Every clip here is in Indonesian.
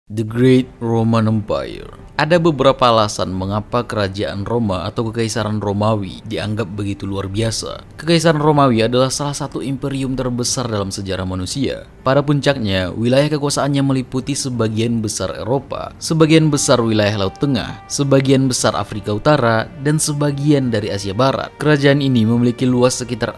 The Great Roman Empire. Ada beberapa alasan mengapa kerajaan Roma atau Kekaisaran Romawi dianggap begitu luar biasa. Kekaisaran Romawi adalah salah satu imperium terbesar dalam sejarah manusia. Pada puncaknya, wilayah kekuasaannya meliputi sebagian besar Eropa, sebagian besar wilayah Laut Tengah, sebagian besar Afrika Utara, dan sebagian dari Asia Barat. Kerajaan ini memiliki luas sekitar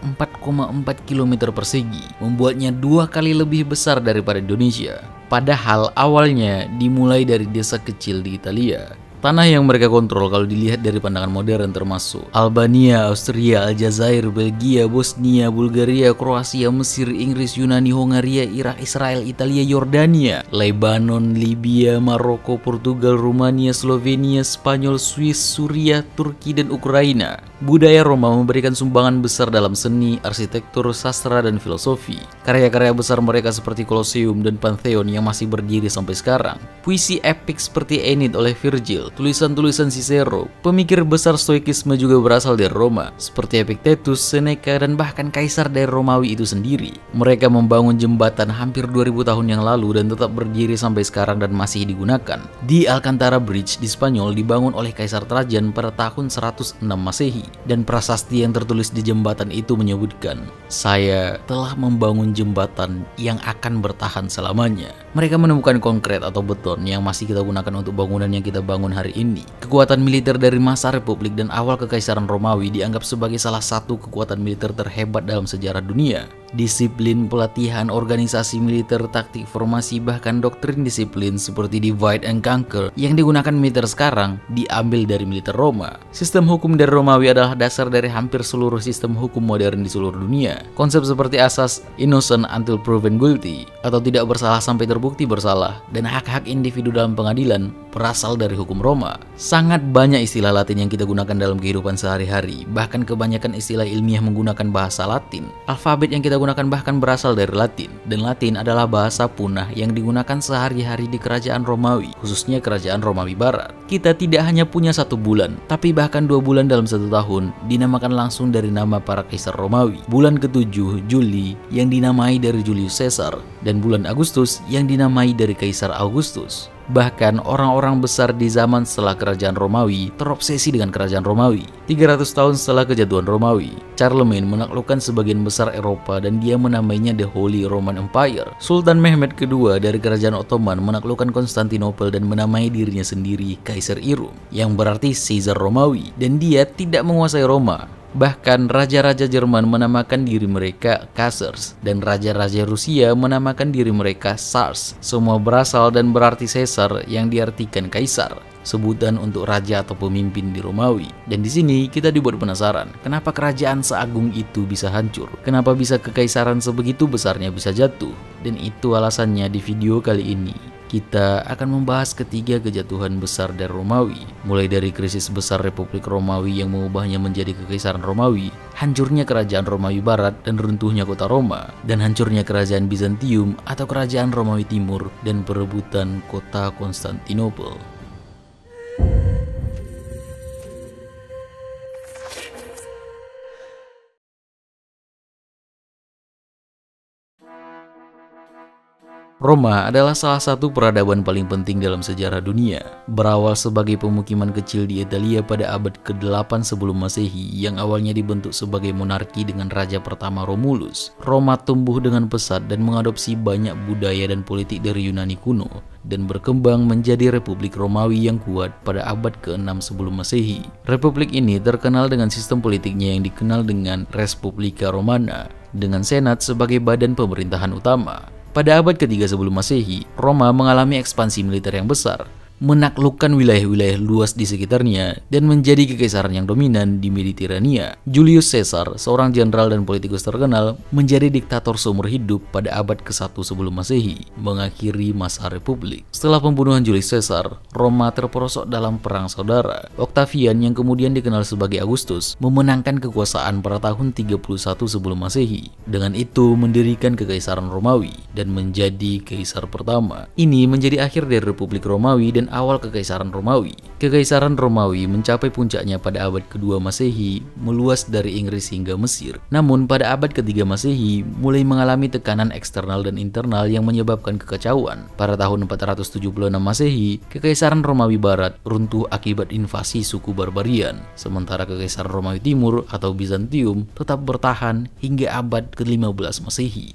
4,4 km persegi, membuatnya 2 kali lebih besar daripada Indonesia. Padahal awalnya dimulai dari desa kecil di Italia. Tanah yang mereka kontrol kalau dilihat dari pandangan modern termasuk Albania, Austria, Aljazair, Belgia, Bosnia, Bulgaria, Kroasia, Mesir, Inggris, Yunani, Hongaria, Irak, Israel, Italia, Yordania, Lebanon, Libya, Maroko, Portugal, Rumania, Slovenia, Spanyol, Swiss, Suriah, Turki, dan Ukraina. Budaya Roma memberikan sumbangan besar dalam seni, arsitektur, sastra, dan filosofi. Karya-karya besar mereka seperti Colosseum dan Pantheon yang masih berdiri sampai sekarang. Puisi epik seperti Aeneid oleh Virgil, tulisan-tulisan Cicero, pemikir besar Stoikisme juga berasal dari Roma, seperti Epictetus, Seneca, dan bahkan kaisar dari Romawi itu sendiri. Mereka membangun jembatan hampir 2000 tahun yang lalu dan tetap berdiri sampai sekarang dan masih digunakan. The Alcantara Bridge di Spanyol dibangun oleh Kaisar Trajan pada tahun 106 Masehi. Dan prasasti yang tertulis di jembatan itu menyebutkan, "Saya telah membangun jembatan yang akan bertahan selamanya." Mereka menemukan konkret atau beton yang masih kita gunakan untuk bangunan yang kita bangun hari ini. Kekuatan militer dari masa Republik dan awal Kekaisaran Romawi dianggap sebagai salah satu kekuatan militer terhebat dalam sejarah dunia. Disiplin, pelatihan, organisasi militer, taktik, formasi, bahkan doktrin disiplin seperti divide and conquer yang digunakan militer sekarang diambil dari militer Roma. Sistem hukum dari Romawi adalah dasar dari hampir seluruh sistem hukum modern di seluruh dunia. Konsep seperti asas innocent until proven guilty atau tidak bersalah sampai terbukti bersalah dan hak-hak individu dalam pengadilan berasal dari hukum Roma. Sangat banyak istilah Latin yang kita gunakan dalam kehidupan sehari-hari, bahkan kebanyakan istilah ilmiah menggunakan bahasa Latin. Alfabet yang kita gunakan bahkan berasal dari Latin, dan Latin adalah bahasa punah yang digunakan sehari-hari di kerajaan Romawi, khususnya kerajaan Romawi Barat. Kita tidak hanya punya 1 bulan, tapi bahkan 2 bulan dalam 1 tahun dinamakan langsung dari nama para kaisar Romawi. Bulan ke-7, Juli, yang dinamai dari Julius Caesar, dan bulan Agustus yang dinamai dari Kaisar Augustus. Bahkan orang-orang besar di zaman setelah kerajaan Romawi terobsesi dengan kerajaan Romawi. 300 tahun setelah kejatuhan Romawi, Charlemagne menaklukkan sebagian besar Eropa dan dia menamainya The Holy Roman Empire. Sultan Mehmed II dari kerajaan Ottoman menaklukkan Konstantinopel dan menamai dirinya sendiri Kaisar Irum, yang berarti Caesar Romawi, dan dia tidak menguasai Roma. Bahkan raja-raja Jerman menamakan diri mereka Kaisers dan raja-raja Rusia menamakan diri mereka Tsars. Semua berasal dan berarti Caesar yang diartikan kaisar, sebutan untuk raja atau pemimpin di Romawi. Dan di sini kita dibuat penasaran, kenapa kerajaan seagung itu bisa hancur? Kenapa bisa kekaisaran sebegitu besarnya bisa jatuh? Dan itu alasannya di video kali ini. Kita akan membahas ketiga kejatuhan besar dari Romawi, mulai dari krisis besar Republik Romawi yang mengubahnya menjadi Kekaisaran Romawi, hancurnya kerajaan Romawi Barat dan runtuhnya kota Roma, dan hancurnya kerajaan Bizantium atau kerajaan Romawi Timur dan perebutan kota Konstantinopel. Roma adalah salah satu peradaban paling penting dalam sejarah dunia. Berawal sebagai pemukiman kecil di Italia pada abad ke-8 sebelum Masehi yang awalnya dibentuk sebagai monarki dengan raja pertama Romulus, Roma tumbuh dengan pesat dan mengadopsi banyak budaya dan politik dari Yunani kuno dan berkembang menjadi Republik Romawi yang kuat pada abad ke-6 sebelum Masehi. Republik ini terkenal dengan sistem politiknya yang dikenal dengan Respublica Romana, dengan senat sebagai badan pemerintahan utama. Pada abad ketiga sebelum Masehi, Roma mengalami ekspansi militer yang besar, menaklukkan wilayah-wilayah luas di sekitarnya, dan menjadi kekaisaran yang dominan di Mediterania. Julius Caesar, seorang jenderal dan politikus terkenal, menjadi diktator seumur hidup pada abad ke-1 sebelum Masehi, mengakhiri masa Republik. Setelah pembunuhan Julius Caesar, Roma terperosok dalam perang saudara. Octavian, yang kemudian dikenal sebagai Augustus, memenangkan kekuasaan pada tahun 31 sebelum Masehi. Dengan itu, mendirikan Kekaisaran Romawi dan menjadi kaisar pertama. Ini menjadi akhir dari Republik Romawi dan awal Kekaisaran Romawi. Kekaisaran Romawi mencapai puncaknya pada abad kedua Masehi, meluas dari Inggris hingga Mesir. Namun pada abad ketiga Masehi mulai mengalami tekanan eksternal dan internal yang menyebabkan kekacauan. Pada tahun 476 Masehi, Kekaisaran Romawi Barat runtuh akibat invasi suku Barbarian, sementara Kekaisaran Romawi Timur atau Bizantium tetap bertahan hingga abad ke-15 Masehi.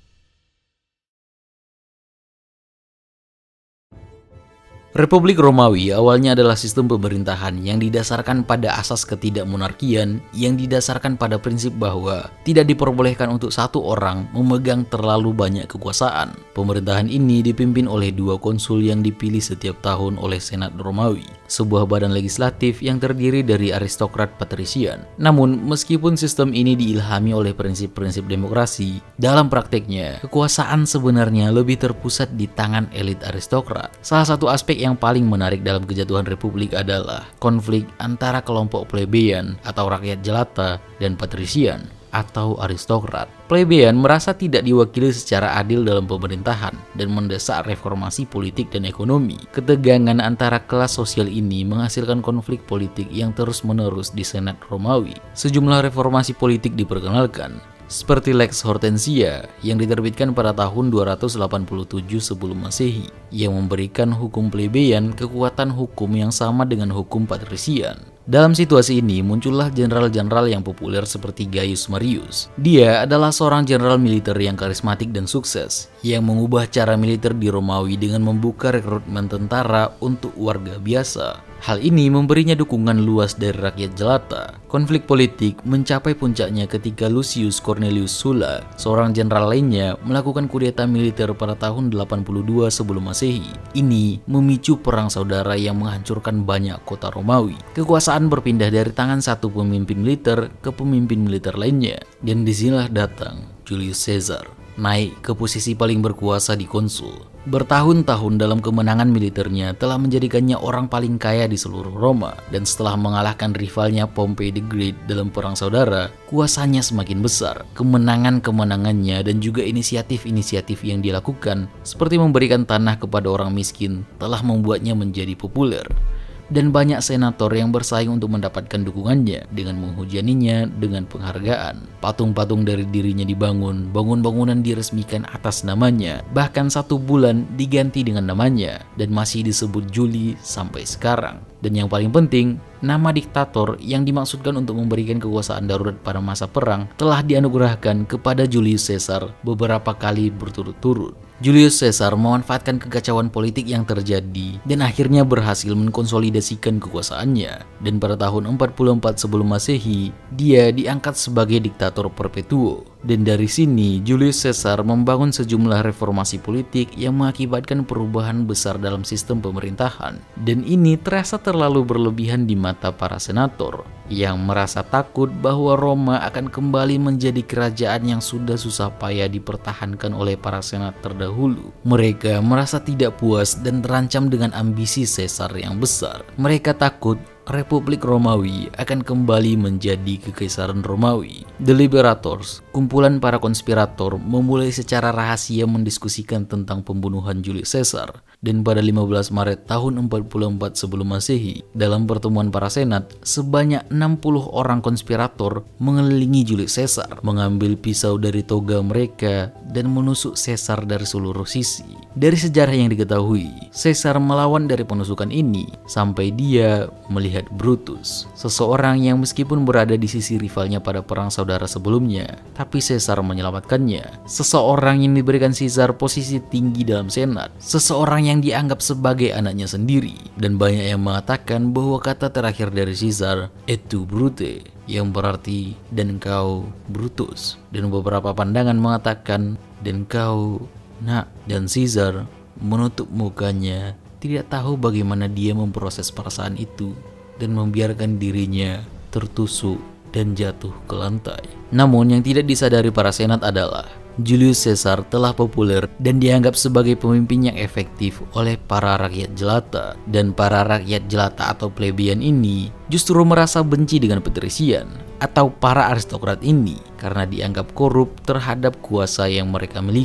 Republik Romawi awalnya adalah sistem pemerintahan yang didasarkan pada asas ketidakmonarkian yang didasarkan pada prinsip bahwa tidak diperbolehkan untuk satu orang memegang terlalu banyak kekuasaan. Pemerintahan ini dipimpin oleh dua konsul yang dipilih setiap tahun oleh Senat Romawi, sebuah badan legislatif yang terdiri dari aristokrat patrisian. Namun, meskipun sistem ini diilhami oleh prinsip-prinsip demokrasi, dalam prakteknya kekuasaan sebenarnya lebih terpusat di tangan elit aristokrat. Salah satu aspek yang paling menarik dalam kejatuhan republik adalah konflik antara kelompok plebeyan atau rakyat jelata dan patrisian atau aristokrat. Plebeyan merasa tidak diwakili secara adil dalam pemerintahan dan mendesak reformasi politik dan ekonomi. Ketegangan antara kelas sosial ini menghasilkan konflik politik yang terus-menerus di Senat Romawi. Sejumlah reformasi politik diperkenalkan, seperti Lex Hortensia yang diterbitkan pada tahun 287 sebelum Masehi, yang memberikan hukum plebeyan kekuatan hukum yang sama dengan hukum patrisian. Dalam situasi ini muncullah jenderal-jenderal yang populer seperti Gaius Marius. Dia adalah seorang jenderal militer yang karismatik dan sukses, yang mengubah cara militer di Romawi dengan membuka rekrutmen tentara untuk warga biasa. Hal ini memberinya dukungan luas dari rakyat jelata. Konflik politik mencapai puncaknya ketika Lucius Cornelius Sulla, seorang jenderal lainnya, melakukan kudeta militer pada tahun 82 sebelum Masehi. Ini memicu perang saudara yang menghancurkan banyak kota Romawi. Kekuasaan berpindah dari tangan satu pemimpin militer ke pemimpin militer lainnya, dan disinilah datang Julius Caesar, naik ke posisi paling berkuasa di konsul. Bertahun-tahun dalam kemenangan militernya telah menjadikannya orang paling kaya di seluruh Roma, dan setelah mengalahkan rivalnya Pompey the Great dalam perang saudara, kuasanya semakin besar. Kemenangan-kemenangannya dan juga inisiatif-inisiatif yang dilakukan, seperti memberikan tanah kepada orang miskin, telah membuatnya menjadi populer. Dan banyak senator yang bersaing untuk mendapatkan dukungannya dengan menghujaninya dengan penghargaan. Patung-patung dari dirinya dibangun, bangunan-bangunan diresmikan atas namanya, bahkan 1 bulan diganti dengan namanya, dan masih disebut Juli sampai sekarang. Dan yang paling penting, nama diktator yang dimaksudkan untuk memberikan kekuasaan darurat pada masa perang telah dianugerahkan kepada Julius Caesar beberapa kali berturut-turut. Julius Caesar memanfaatkan kekacauan politik yang terjadi dan akhirnya berhasil mengkonsolidasikan kekuasaannya. Dan pada tahun 44 sebelum Masehi, dia diangkat sebagai diktator perpetuo. Dan dari sini, Julius Caesar membangun sejumlah reformasi politik yang mengakibatkan perubahan besar dalam sistem pemerintahan. Dan ini terasa terlalu berlebihan di mata para senator yang merasa takut bahwa Roma akan kembali menjadi kerajaan yang sudah susah payah dipertahankan oleh para senat terdahulu. Mereka merasa tidak puas dan terancam dengan ambisi Caesar yang besar. Mereka takut Republik Romawi akan kembali menjadi Kekaisaran Romawi. The Liberators, kumpulan para konspirator, memulai secara rahasia mendiskusikan tentang pembunuhan Julius Caesar. Dan pada 15 Maret tahun 44 sebelum Masehi, dalam pertemuan para senat, sebanyak 60 orang konspirator mengelilingi Julius Caesar, mengambil pisau dari toga mereka dan menusuk Caesar dari seluruh sisi. Dari sejarah yang diketahui, Caesar melawan dari penusukan ini sampai dia melihat Brutus, seseorang yang meskipun berada di sisi rivalnya pada perang saudara sebelumnya, tapi Caesar menyelamatkannya. Seseorang yang diberikan Caesar posisi tinggi dalam senat, seseorang yang dianggap sebagai anaknya sendiri, dan banyak yang mengatakan bahwa kata terakhir dari Caesar, "Et tu Brute", yang berarti "dan kau Brutus", dan beberapa pandangan mengatakan "dan kau nak", dan Caesar menutup mukanya, tidak tahu bagaimana dia memproses perasaan itu dan membiarkan dirinya tertusuk dan jatuh ke lantai. Namun yang tidak disadari para senat adalah Julius Caesar telah populer dan dianggap sebagai pemimpin yang efektif oleh para rakyat jelata. Dan para rakyat jelata atau plebeian ini justru merasa benci dengan patrisian atau para aristokrat ini karena dianggap korup terhadap kuasa yang mereka miliki.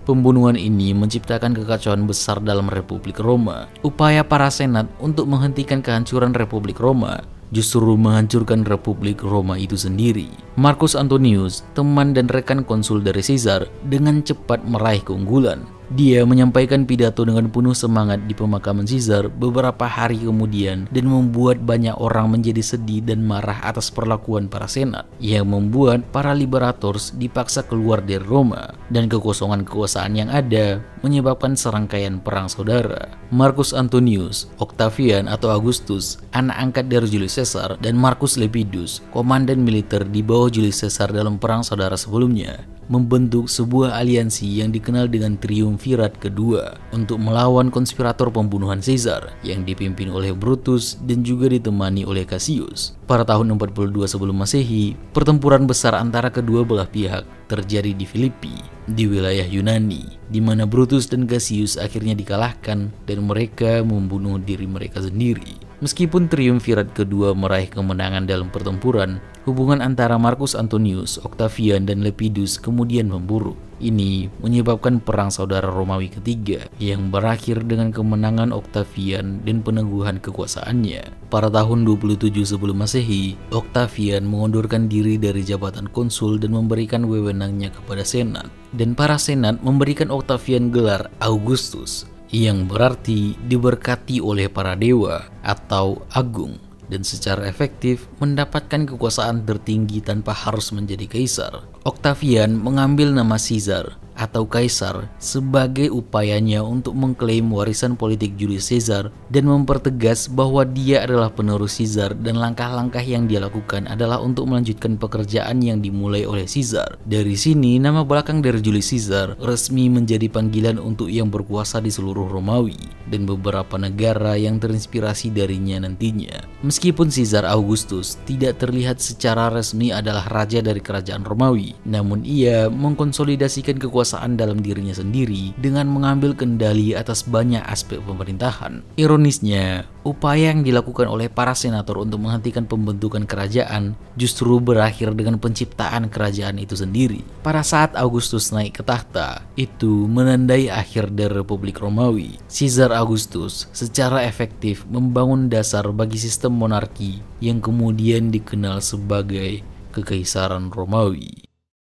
Pembunuhan ini menciptakan kekacauan besar dalam Republik Roma. Upaya para senat untuk menghentikan kehancuran Republik Roma justru menghancurkan Republik Roma itu sendiri. Marcus Antonius, teman dan rekan konsul dari Caesar, dengan cepat meraih keunggulan. Dia menyampaikan pidato dengan penuh semangat di pemakaman Caesar beberapa hari kemudian dan membuat banyak orang menjadi sedih dan marah atas perlakuan para senat yang membuat para liberators dipaksa keluar dari Roma, dan kekosongan kekuasaan yang ada menyebabkan serangkaian perang saudara. Marcus Antonius, Octavian atau Augustus, anak angkat dari Julius Caesar, dan Marcus Lepidus, komandan militer di bawah Julius Caesar dalam perang saudara sebelumnya, membentuk sebuah aliansi yang dikenal dengan Triumvirat kedua untuk melawan konspirator pembunuhan Caesar yang dipimpin oleh Brutus dan juga ditemani oleh Cassius. Pada tahun 42 sebelum Masehi, pertempuran besar antara kedua belah pihak terjadi di Filipi, di wilayah Yunani, di mana Brutus dan Cassius akhirnya dikalahkan dan mereka membunuh diri mereka sendiri. Meskipun Triumvirat kedua meraih kemenangan dalam pertempuran, hubungan antara Marcus Antonius, Octavian, dan Lepidus kemudian memburuk. Ini menyebabkan perang saudara Romawi ketiga yang berakhir dengan kemenangan Octavian dan peneguhan kekuasaannya. Pada tahun 27 sebelum Masehi, Octavian mengundurkan diri dari jabatan konsul dan memberikan wewenangnya kepada senat. Dan para senat memberikan Octavian gelar Augustus, yang berarti diberkati oleh para dewa atau agung, dan secara efektif mendapatkan kekuasaan tertinggi tanpa harus menjadi kaisar. Octavian mengambil nama Caesar atau Kaisar sebagai upayanya untuk mengklaim warisan politik Julius Caesar dan mempertegas bahwa dia adalah penerus Caesar, dan langkah-langkah yang dia lakukan adalah untuk melanjutkan pekerjaan yang dimulai oleh Caesar. Dari sini nama belakang dari Julius Caesar resmi menjadi panggilan untuk yang berkuasa di seluruh Romawi dan beberapa negara yang terinspirasi darinya nantinya. Meskipun Caesar Augustus tidak terlihat secara resmi adalah raja dari kerajaan Romawi, namun ia mengkonsolidasikan kekuasaan dalam dirinya sendiri dengan mengambil kendali atas banyak aspek pemerintahan. Ironisnya, upaya yang dilakukan oleh para senator untuk menghentikan pembentukan kerajaan justru berakhir dengan penciptaan kerajaan itu sendiri. Pada saat Augustus naik ke tahta, itu menandai akhir dari Republik Romawi. Caesar Augustus secara efektif membangun dasar bagi sistem monarki yang kemudian dikenal sebagai Kekaisaran Romawi.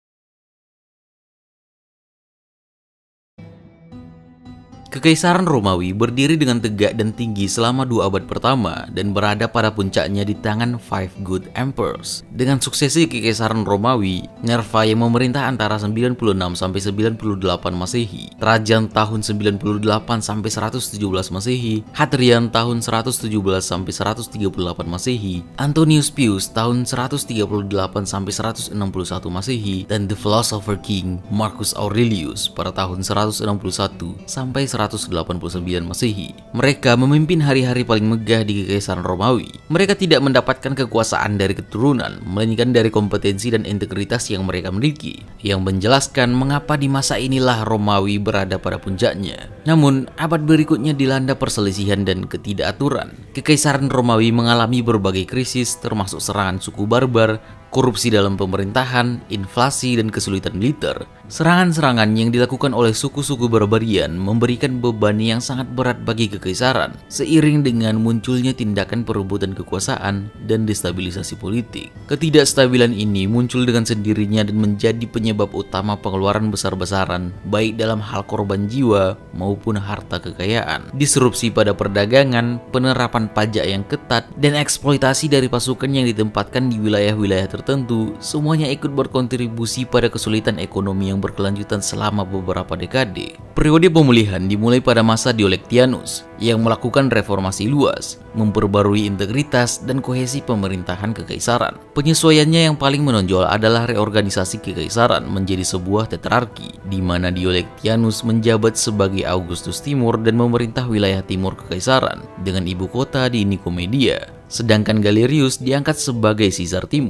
Kekaisaran Romawi berdiri dengan tegak dan tinggi selama 2 abad pertama dan berada pada puncaknya di tangan Five Good Emperors. Dengan suksesi Kekaisaran Romawi, Nerva yang memerintah antara 96 sampai 98 Masehi, Trajan tahun 98 sampai 117 Masehi, Hadrian tahun 117 sampai 138 Masehi, Antonius Pius tahun 138 sampai 161 Masehi, dan The Philosopher King Marcus Aurelius pada tahun 161 sampai 189 Masehi. Mereka memimpin hari-hari paling megah di Kekaisaran Romawi. Mereka tidak mendapatkan kekuasaan dari keturunan, melainkan dari kompetensi dan integritas yang mereka miliki, yang menjelaskan mengapa di masa inilah Romawi berada pada puncaknya. Namun, abad berikutnya dilanda perselisihan dan ketidakaturan. Kekaisaran Romawi mengalami berbagai krisis, termasuk serangan suku barbar, korupsi dalam pemerintahan, inflasi, dan kesulitan militer. Serangan-serangan yang dilakukan oleh suku-suku barbarian memberikan beban yang sangat berat bagi kekaisaran, seiring dengan munculnya tindakan perebutan kekuasaan dan destabilisasi politik. Ketidakstabilan ini muncul dengan sendirinya dan menjadi penyebab utama pengeluaran besar-besaran, baik dalam hal korban jiwa maupun harta kekayaan. Disrupsi pada perdagangan, penerapan pajak yang ketat, dan eksploitasi dari pasukan yang ditempatkan di wilayah-wilayah tertentu, semuanya ikut berkontribusi pada kesulitan ekonomi yang berkelanjutan selama beberapa dekade. Periode pemulihan dimulai pada masa Diocletianus yang melakukan reformasi luas, memperbarui integritas dan kohesi pemerintahan kekaisaran. Penyesuaiannya yang paling menonjol adalah reorganisasi kekaisaran menjadi sebuah tetrarki, di mana Diocletianus menjabat sebagai Augustus Timur dan memerintah wilayah timur kekaisaran dengan ibu kota di Nikomedia, sedangkan Galerius diangkat sebagai Caesar Timur.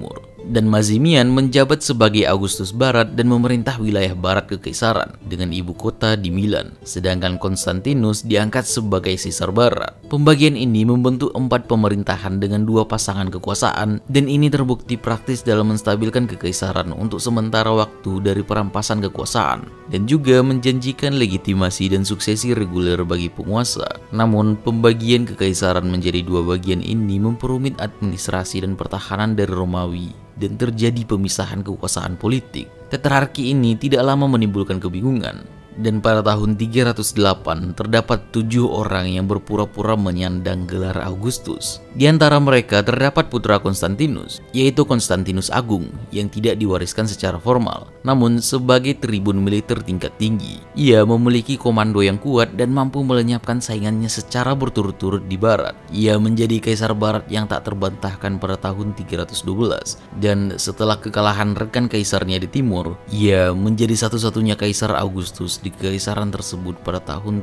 dan Mazimian menjabat sebagai Augustus Barat dan memerintah wilayah barat kekaisaran dengan ibu kota di Milan, sedangkan Konstantinus diangkat sebagai Kaisar Barat. Pembagian ini membentuk 4 pemerintahan dengan 2 pasangan kekuasaan, dan ini terbukti praktis dalam menstabilkan kekaisaran untuk sementara waktu dari perampasan kekuasaan, dan juga menjanjikan legitimasi dan suksesi reguler bagi penguasa. Namun, pembagian kekaisaran menjadi 2 bagian ini memperumit administrasi dan pertahanan dari Romawi, dan terjadi pemisahan kekuasaan politik. Tetrarki ini tidak lama menimbulkan kebingungan, dan pada tahun 308 terdapat 7 orang yang berpura-pura menyandang gelar Augustus. Di antara mereka terdapat putra Konstantinus, yaitu Konstantinus Agung, yang tidak diwariskan secara formal, namun sebagai tribun militer tingkat tinggi. Ia memiliki komando yang kuat dan mampu melenyapkan saingannya secara berturut-turut di barat. Ia menjadi kaisar barat yang tak terbantahkan pada tahun 312, dan setelah kekalahan rekan kaisarnya di timur, ia menjadi satu-satunya kaisar Augustus di kekaisaran tersebut pada tahun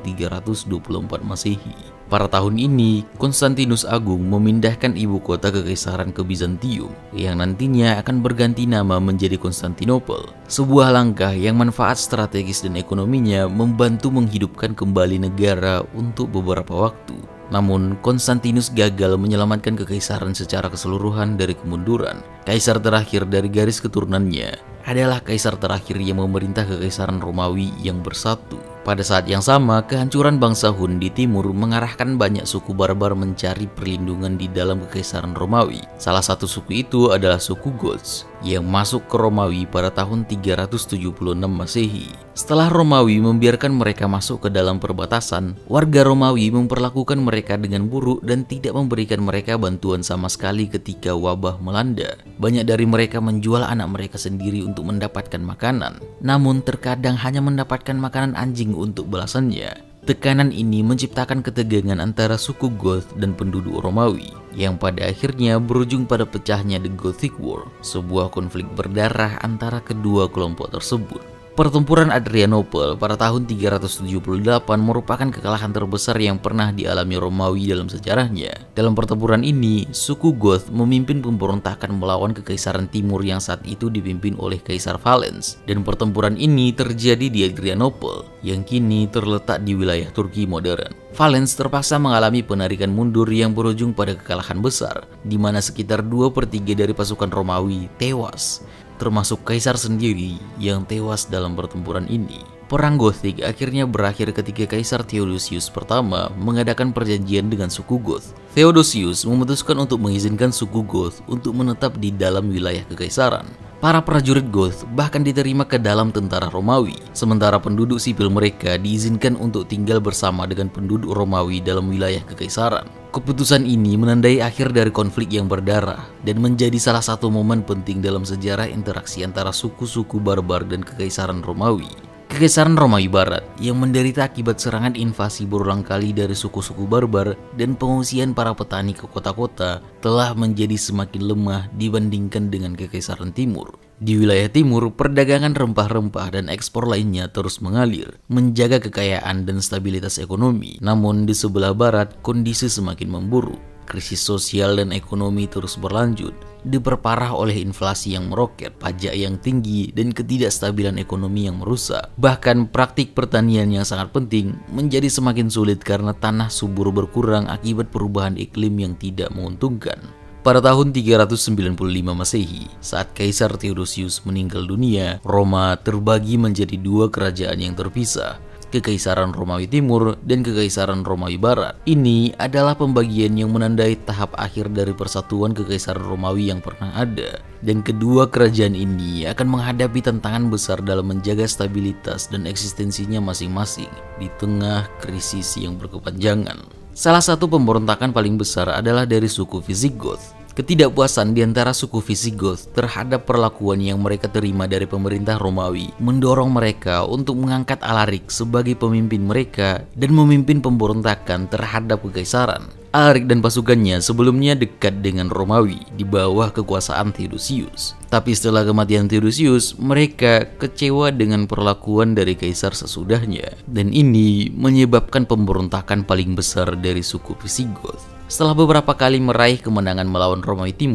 324 Masehi. Pada tahun ini, Konstantinus Agung memindahkan ibu kota kekaisaran ke Bizantium, yang nantinya akan berganti nama menjadi Konstantinopel. Sebuah langkah yang manfaat strategis dan ekonominya membantu menghidupkan kembali negara untuk beberapa waktu. Namun, Konstantinus gagal menyelamatkan kekaisaran secara keseluruhan dari kemunduran. Kaisar terakhir dari garis keturunannya adalah kaisar terakhir yang memerintah kekaisaran Romawi yang bersatu. Pada saat yang sama, kehancuran bangsa Hun di timur mengarahkan banyak suku barbar mencari perlindungan di dalam kekaisaran Romawi. Salah satu suku itu adalah suku Goths yang masuk ke Romawi pada tahun 376 Masehi. Setelah Romawi membiarkan mereka masuk ke dalam perbatasan, warga Romawi memperlakukan mereka dengan buruk dan tidak memberikan mereka bantuan sama sekali ketika wabah melanda. Banyak dari mereka menjual anak mereka sendiri untuk mendapatkan makanan, namun terkadang hanya mendapatkan makanan anjing untuk belasannya. Tekanan ini menciptakan ketegangan antara suku Goth dan penduduk Romawi, yang pada akhirnya berujung pada pecahnya The Gothic War, sebuah konflik berdarah antara kedua kelompok tersebut. Pertempuran Adrianople pada tahun 378 merupakan kekalahan terbesar yang pernah dialami Romawi dalam sejarahnya. Dalam pertempuran ini, suku Goth memimpin pemberontakan melawan kekaisaran timur yang saat itu dipimpin oleh Kaisar Valens. Dan pertempuran ini terjadi di Adrianople, yang kini terletak di wilayah Turki modern. Valens terpaksa mengalami penarikan mundur yang berujung pada kekalahan besar, di mana sekitar 2/3 dari pasukan Romawi tewas, termasuk kaisar sendiri yang tewas dalam pertempuran ini. Perang Gothik akhirnya berakhir ketika Kaisar Theodosius pertama mengadakan perjanjian dengan suku Goth. Theodosius memutuskan untuk mengizinkan suku Goth untuk menetap di dalam wilayah kekaisaran. Para prajurit Goth bahkan diterima ke dalam tentara Romawi, sementara penduduk sipil mereka diizinkan untuk tinggal bersama dengan penduduk Romawi dalam wilayah kekaisaran. Keputusan ini menandai akhir dari konflik yang berdarah dan menjadi salah satu momen penting dalam sejarah interaksi antara suku-suku barbar dan kekaisaran Romawi. Kekaisaran Romawi Barat yang menderita akibat serangan invasi berulang kali dari suku-suku barbar dan pengungsian para petani ke kota-kota telah menjadi semakin lemah dibandingkan dengan Kekaisaran Timur. Di wilayah timur, perdagangan rempah-rempah dan ekspor lainnya terus mengalir, menjaga kekayaan dan stabilitas ekonomi. Namun di sebelah barat, kondisi semakin memburuk. Krisis sosial dan ekonomi terus berlanjut, diperparah oleh inflasi yang meroket, pajak yang tinggi, dan ketidakstabilan ekonomi yang merusak. Bahkan praktik pertanian yang sangat penting menjadi semakin sulit karena tanah subur berkurang akibat perubahan iklim yang tidak menguntungkan. Pada tahun 395 Masehi, saat Kaisar Theodosius meninggal dunia, Roma terbagi menjadi 2 kerajaan yang terpisah, Kekaisaran Romawi Timur dan Kekaisaran Romawi Barat. Ini adalah pembagian yang menandai tahap akhir dari persatuan Kekaisaran Romawi yang pernah ada. Dan kedua kerajaan ini akan menghadapi tantangan besar dalam menjaga stabilitas dan eksistensinya masing-masing di tengah krisis yang berkepanjangan. Salah satu pemberontakan paling besar adalah dari suku Visigoth. Ketidakpuasan di antara suku Visigoth terhadap perlakuan yang mereka terima dari pemerintah Romawi mendorong mereka untuk mengangkat Alaric sebagai pemimpin mereka dan memimpin pemberontakan terhadap kekaisaran. Alaric dan pasukannya sebelumnya dekat dengan Romawi di bawah kekuasaan Theodosius. Tapi setelah kematian Theodosius, mereka kecewa dengan perlakuan dari kaisar sesudahnya. Dan ini menyebabkan pemberontakan paling besar dari suku Visigoth. Setelah beberapa kali meraih kemenangan melawan Romawi Timur,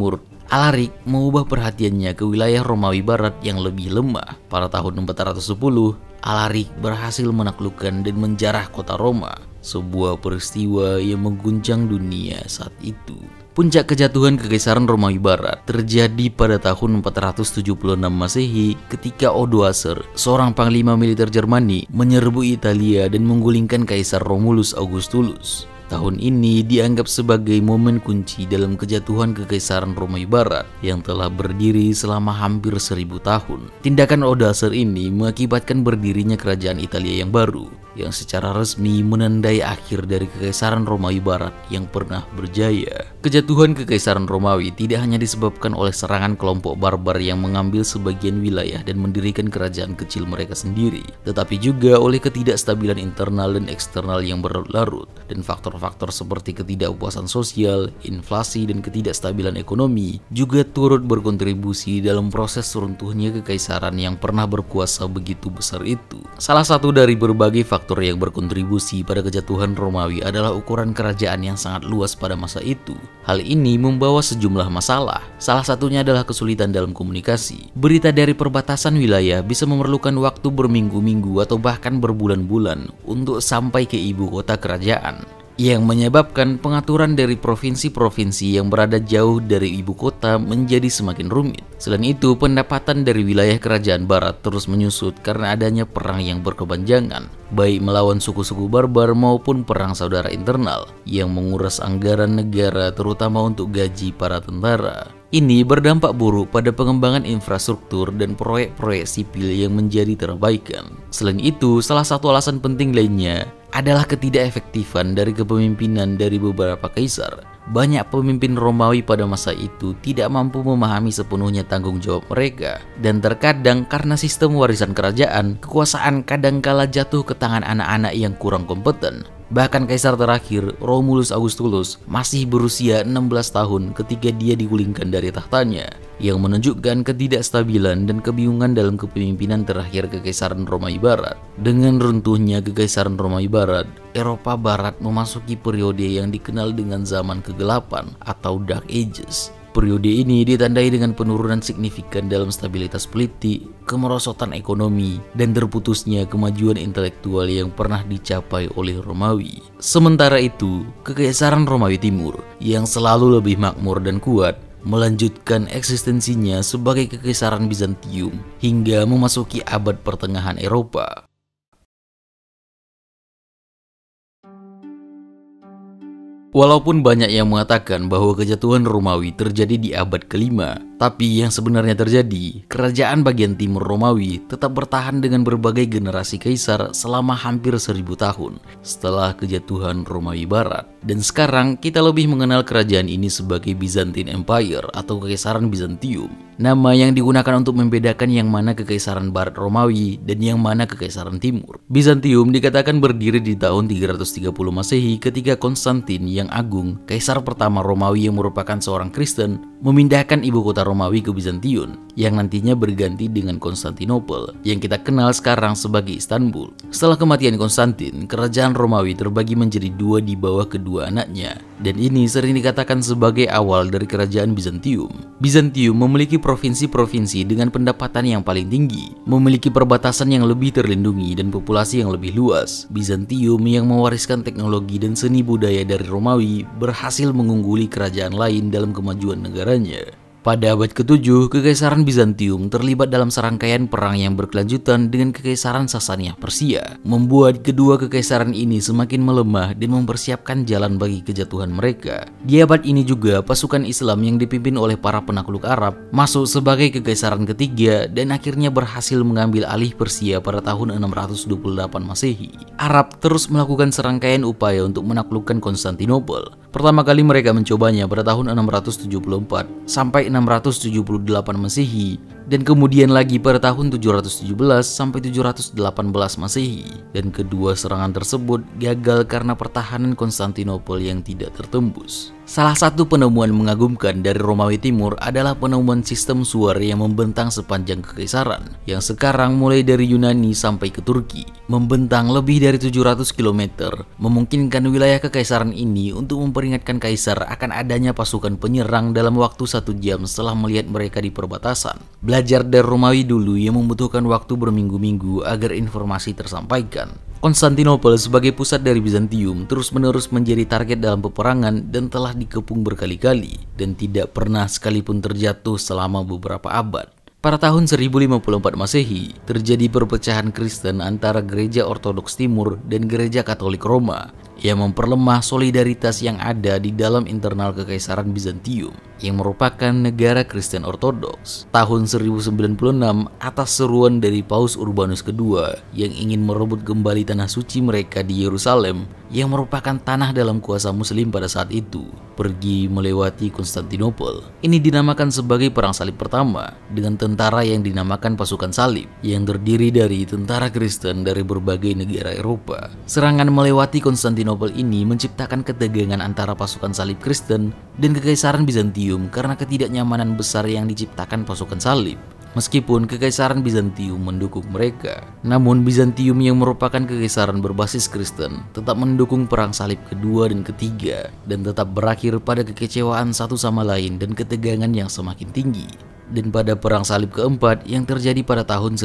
Alaric mengubah perhatiannya ke wilayah Romawi Barat yang lebih lemah. Pada tahun 410, Alaric berhasil menaklukkan dan menjarah kota Roma, sebuah peristiwa yang mengguncang dunia saat itu. Puncak kejatuhan Kekaisaran Romawi Barat terjadi pada tahun 476 Masehi ketika Odoacer, seorang panglima militer Jermani, menyerbu Italia dan menggulingkan Kaisar Romulus Augustulus. Tahun ini dianggap sebagai momen kunci dalam kejatuhan Kekaisaran Romawi Barat yang telah berdiri selama hampir 1000 tahun. Tindakan Odoacer ini mengakibatkan berdirinya kerajaan Italia yang baru, yang secara resmi menandai akhir dari Kekaisaran Romawi Barat yang pernah berjaya. Kejatuhan Kekaisaran Romawi tidak hanya disebabkan oleh serangan kelompok barbar yang mengambil sebagian wilayah dan mendirikan kerajaan kecil mereka sendiri, tetapi juga oleh ketidakstabilan internal dan eksternal yang berlarut, dan faktor-faktor seperti ketidakpuasan sosial, inflasi, dan ketidakstabilan ekonomi juga turut berkontribusi dalam proses runtuhnya kekaisaran yang pernah berkuasa begitu besar itu. Salah satu dari berbagai faktor yang berkontribusi pada kejatuhan Romawi adalah ukuran kerajaan yang sangat luas pada masa itu. Hal ini membawa sejumlah masalah. Salah satunya adalah kesulitan dalam komunikasi. Berita dari perbatasan wilayah bisa memerlukan waktu berminggu-minggu atau bahkan berbulan-bulan untuk sampai ke ibu kota kerajaan, yang menyebabkan pengaturan dari provinsi-provinsi yang berada jauh dari ibu kota menjadi semakin rumit. Selain itu, pendapatan dari wilayah kerajaan barat terus menyusut karena adanya perang yang berkepanjangan, baik melawan suku-suku barbar maupun perang saudara internal yang menguras anggaran negara terutama untuk gaji para tentara. Ini berdampak buruk pada pengembangan infrastruktur dan proyek-proyek sipil yang menjadi terabaikan. Selain itu, salah satu alasan penting lainnya adalah ketidakefektifan dari kepemimpinan dari beberapa kaisar. Banyak pemimpin Romawi pada masa itu tidak mampu memahami sepenuhnya tanggung jawab mereka, dan terkadang karena sistem warisan kerajaan, kekuasaan kadangkala jatuh ke tangan anak-anak yang kurang kompeten. Bahkan kaisar terakhir, Romulus Augustulus, masih berusia 16 tahun ketika dia digulingkan dari tahtanya, yang menunjukkan ketidakstabilan dan kebingungan dalam kepemimpinan terakhir Kekaisaran Romawi Barat. Dengan runtuhnya Kekaisaran Romawi Barat, Eropa Barat memasuki periode yang dikenal dengan zaman kegelapan atau Dark Ages. Periode ini ditandai dengan penurunan signifikan dalam stabilitas politik, kemerosotan ekonomi, dan terputusnya kemajuan intelektual yang pernah dicapai oleh Romawi. Sementara itu, Kekaisaran Romawi Timur yang selalu lebih makmur dan kuat melanjutkan eksistensinya sebagai Kekaisaran Bizantium hingga memasuki abad pertengahan Eropa. Walaupun banyak yang mengatakan bahwa kejatuhan Romawi terjadi di abad ke-5, tapi yang sebenarnya terjadi, kerajaan bagian timur Romawi tetap bertahan dengan berbagai generasi kaisar selama hampir 1000 tahun setelah kejatuhan Romawi Barat. Dan sekarang kita lebih mengenal kerajaan ini sebagai Byzantine Empire atau Kekaisaran Bizantium. Nama yang digunakan untuk membedakan yang mana Kekaisaran Barat Romawi dan yang mana Kekaisaran Timur. Bizantium dikatakan berdiri di tahun 330 Masehi ketika Konstantin yang Agung, kaisar pertama Romawi yang merupakan seorang Kristen, memindahkan ibu kota Romawi ke Bizantium, yang nantinya berganti dengan Konstantinopel, yang kita kenal sekarang sebagai Istanbul. Setelah kematian Konstantin, kerajaan Romawi terbagi menjadi dua di bawah kedua anaknya, dan ini sering dikatakan sebagai awal dari kerajaan Bizantium. Bizantium memiliki provinsi-provinsi dengan pendapatan yang paling tinggi, memiliki perbatasan yang lebih terlindungi dan populasi yang lebih luas. Bizantium yang mewariskan teknologi dan seni budaya dari Romawi berhasil mengungguli kerajaan lain dalam kemajuan negaranya. Pada abad ke-7, Kekaisaran Bizantium terlibat dalam serangkaian perang yang berkelanjutan dengan Kekaisaran Sasania Persia, membuat kedua kekaisaran ini semakin melemah dan mempersiapkan jalan bagi kejatuhan mereka. Di abad ini juga, pasukan Islam yang dipimpin oleh para penakluk Arab masuk sebagai kekaisaran ketiga dan akhirnya berhasil mengambil alih Persia pada tahun 628 Masehi. Arab terus melakukan serangkaian upaya untuk menaklukkan Konstantinopel. Pertama kali mereka mencobanya pada tahun 674 sampai 678 Masehi dan kemudian lagi pada tahun 717 sampai 718 Masehi. Dan kedua serangan tersebut gagal karena pertahanan Konstantinopel yang tidak tertembus. Salah satu penemuan mengagumkan dari Romawi Timur adalah penemuan sistem suar yang membentang sepanjang kekaisaran, yang sekarang mulai dari Yunani sampai ke Turki, membentang lebih dari 700 km, memungkinkan wilayah kekaisaran ini untuk memperingatkan kaisar akan adanya pasukan penyerang dalam waktu 1 jam setelah melihat mereka di perbatasan. Belajar dari Romawi dulu yang membutuhkan waktu berminggu-minggu agar informasi tersampaikan. Konstantinopel sebagai pusat dari Bizantium terus-menerus menjadi target dalam peperangan dan telah dikepung berkali-kali dan tidak pernah sekalipun terjatuh selama beberapa abad. Pada tahun 1054 Masehi, terjadi perpecahan Kristen antara Gereja Ortodoks Timur dan Gereja Katolik Roma yang memperlemah solidaritas yang ada di dalam internal Kekaisaran Bizantium yang merupakan negara Kristen Ortodoks. Tahun 1096 atas seruan dari Paus Urbanus II yang ingin merebut kembali tanah suci mereka di Yerusalem yang merupakan tanah dalam kuasa Muslim pada saat itu, pergi melewati Konstantinopel. Ini dinamakan sebagai Perang Salib Pertama dengan tentara yang dinamakan pasukan salib yang terdiri dari tentara Kristen dari berbagai negara Eropa. Serangan melewati Konstantinopel ini menciptakan ketegangan antara pasukan salib Kristen dan Kekaisaran Bizantium karena ketidaknyamanan besar yang diciptakan pasukan salib. Meskipun Kekaisaran Bizantium mendukung mereka, namun Bizantium yang merupakan kekaisaran berbasis Kristen tetap mendukung perang salib kedua dan ketiga dan tetap berakhir pada kekecewaan satu sama lain dan ketegangan yang semakin tinggi. Dan pada perang salib keempat yang terjadi pada tahun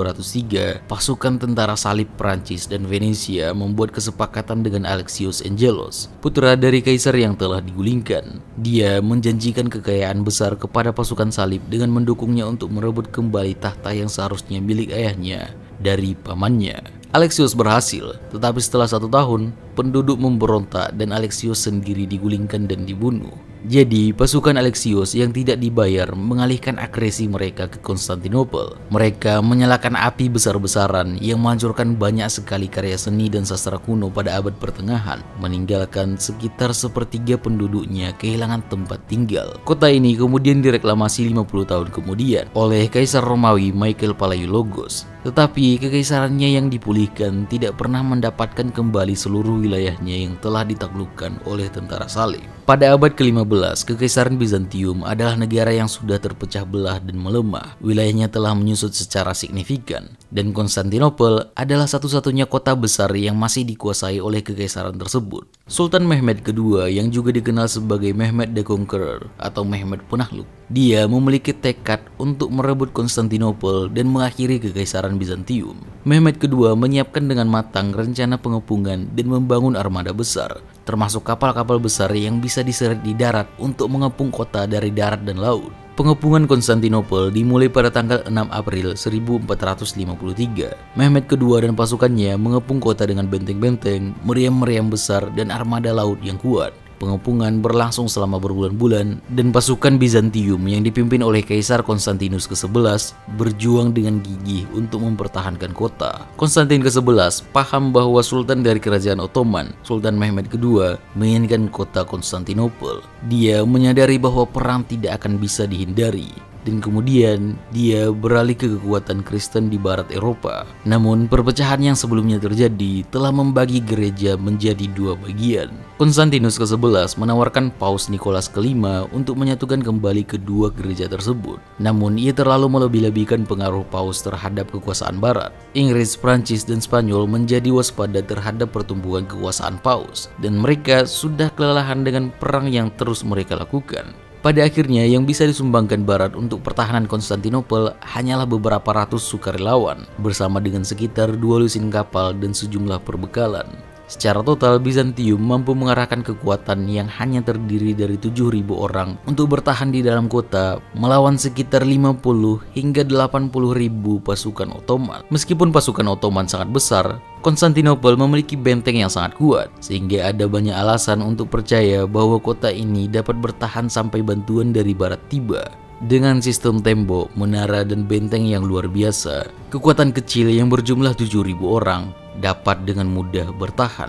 1203, pasukan tentara salib Prancis dan Venesia membuat kesepakatan dengan Alexios Angelos, putra dari kaisar yang telah digulingkan. Dia menjanjikan kekayaan besar kepada pasukan salib dengan mendukungnya untuk merebut kembali tahta yang seharusnya milik ayahnya dari pamannya. Alexios berhasil, tetapi setelah 1 tahun, penduduk memberontak dan Alexios sendiri digulingkan dan dibunuh. Jadi, pasukan Alexios yang tidak dibayar mengalihkan agresi mereka ke Konstantinopel. Mereka menyalakan api besar-besaran yang menghancurkan banyak sekali karya seni dan sastra kuno pada abad pertengahan, meninggalkan sekitar sepertiga penduduknya kehilangan tempat tinggal. Kota ini kemudian direklamasi 50 tahun kemudian oleh Kaisar Romawi Michael Palaiologos. Tetapi kekaisarannya yang dipulihkan tidak pernah mendapatkan kembali seluruh wilayahnya yang telah ditaklukkan oleh tentara salib. Pada abad ke-15, Kekaisaran Bizantium adalah negara yang sudah terpecah belah dan melemah. Wilayahnya telah menyusut secara signifikan, dan Konstantinopel adalah satu-satunya kota besar yang masih dikuasai oleh kekaisaran tersebut. Sultan Mehmed II yang juga dikenal sebagai Mehmed the Conqueror atau Mehmed Penakluk, dia memiliki tekad untuk merebut Konstantinopel dan mengakhiri Kekaisaran Bizantium. Mehmed II menyiapkan dengan matang rencana pengepungan dan membangun armada besar, termasuk kapal-kapal besar yang bisa diseret di darat untuk mengepung kota dari darat dan laut. Pengepungan Konstantinopel dimulai pada tanggal 6 April 1453. Mehmed II dan pasukannya mengepung kota dengan benteng-benteng, meriam-meriam besar, dan armada laut yang kuat. Pengepungan berlangsung selama berbulan-bulan dan pasukan Bizantium yang dipimpin oleh Kaisar Konstantinus ke-11 berjuang dengan gigih untuk mempertahankan kota. Konstantin ke-11 paham bahwa Sultan dari Kerajaan Ottoman, Sultan Mehmed II, menginginkan kota Konstantinopel. Dia menyadari bahwa perang tidak akan bisa dihindari. Dan kemudian dia beralih ke kekuatan Kristen di barat Eropa. Namun perpecahan yang sebelumnya terjadi telah membagi gereja menjadi 2 bagian. Konstantinus ke-11 menawarkan Paus Nikolas ke-5 untuk menyatukan kembali kedua gereja tersebut. Namun ia terlalu melebih-lebihkan pengaruh Paus terhadap kekuasaan barat. Inggris, Prancis, dan Spanyol menjadi waspada terhadap pertumbuhan kekuasaan Paus, dan mereka sudah kelelahan dengan perang yang terus mereka lakukan. Pada akhirnya yang bisa disumbangkan Barat untuk pertahanan Konstantinopel hanyalah beberapa ratus sukarelawan bersama dengan sekitar 2 lusin kapal dan sejumlah perbekalan. Secara total, Bizantium mampu mengarahkan kekuatan yang hanya terdiri dari 7.000 orang untuk bertahan di dalam kota melawan sekitar 50 hingga 80.000 pasukan Ottoman. Meskipun pasukan Ottoman sangat besar, Konstantinopel memiliki benteng yang sangat kuat, sehingga ada banyak alasan untuk percaya bahwa kota ini dapat bertahan sampai bantuan dari barat tiba. Dengan sistem tembok, menara, dan benteng yang luar biasa, kekuatan kecil yang berjumlah 7.000 orang dapat dengan mudah bertahan.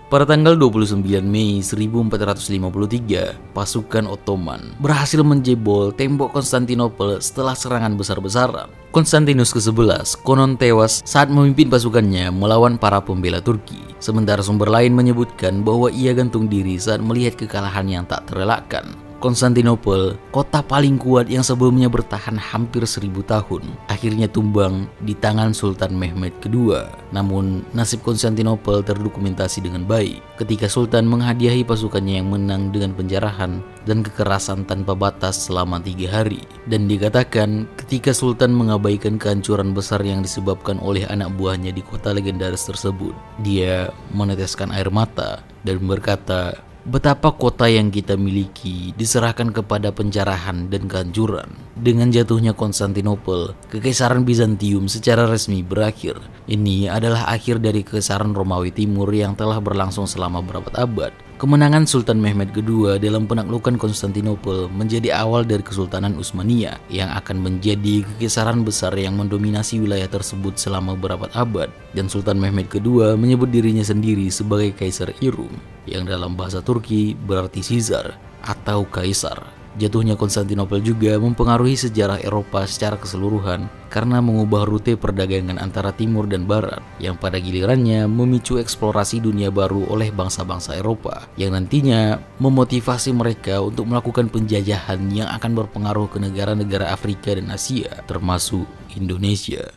Pada tanggal 29 Mei 1453, pasukan Ottoman berhasil menjebol tembok Konstantinopel setelah serangan besar-besaran. Konstantinus ke-11 konon tewas saat memimpin pasukannya melawan para pembela Turki. Sementara sumber lain menyebutkan bahwa ia gantung diri saat melihat kekalahan yang tak terelakkan. Konstantinopel, kota paling kuat yang sebelumnya bertahan hampir 1000 tahun, akhirnya tumbang di tangan Sultan Mehmed II. Namun, nasib Konstantinopel terdokumentasi dengan baik ketika Sultan menghadiahi pasukannya yang menang dengan penjarahan dan kekerasan tanpa batas selama 3 hari. Dan dikatakan ketika Sultan mengabaikan kehancuran besar yang disebabkan oleh anak buahnya di kota legendaris tersebut, dia meneteskan air mata dan berkata, "Betapa kota yang kita miliki diserahkan kepada penjarahan dan kehancuran." Dengan jatuhnya Konstantinopel, Kekaisaran Bizantium secara resmi berakhir. Ini adalah akhir dari Kekaisaran Romawi Timur yang telah berlangsung selama berabad-abad. Kemenangan Sultan Mehmed II dalam penaklukan Konstantinopel menjadi awal dari Kesultanan Utsmaniyah yang akan menjadi kekaisaran besar yang mendominasi wilayah tersebut selama berabad-abad. Dan Sultan Mehmed II menyebut dirinya sendiri sebagai Kaisar Irum, yang dalam bahasa Turki berarti Caesar atau Kaisar. Jatuhnya Konstantinopel juga mempengaruhi sejarah Eropa secara keseluruhan karena mengubah rute perdagangan antara timur dan barat yang pada gilirannya memicu eksplorasi dunia baru oleh bangsa-bangsa Eropa yang nantinya memotivasi mereka untuk melakukan penjajahan yang akan berpengaruh ke negara-negara Afrika dan Asia termasuk Indonesia.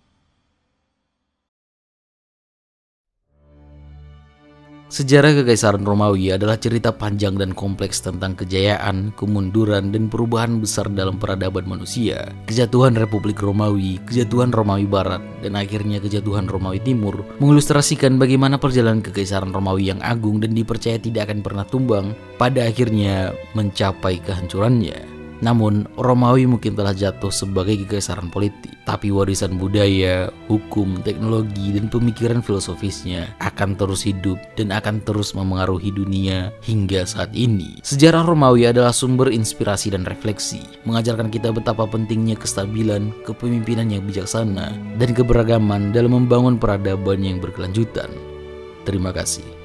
Sejarah Kekaisaran Romawi adalah cerita panjang dan kompleks tentang kejayaan, kemunduran, dan perubahan besar dalam peradaban manusia. Kejatuhan Republik Romawi, kejatuhan Romawi Barat, dan akhirnya kejatuhan Romawi Timur mengilustrasikan bagaimana perjalanan Kekaisaran Romawi yang agung dan dipercaya tidak akan pernah tumbang pada akhirnya mencapai kehancurannya. Namun, Romawi mungkin telah jatuh sebagai kekaisaran politik, tapi warisan budaya, hukum, teknologi, dan pemikiran filosofisnya akan terus hidup dan akan terus memengaruhi dunia hingga saat ini. Sejarah Romawi adalah sumber inspirasi dan refleksi, mengajarkan kita betapa pentingnya kestabilan, kepemimpinan yang bijaksana, dan keberagaman dalam membangun peradaban yang berkelanjutan. Terima kasih.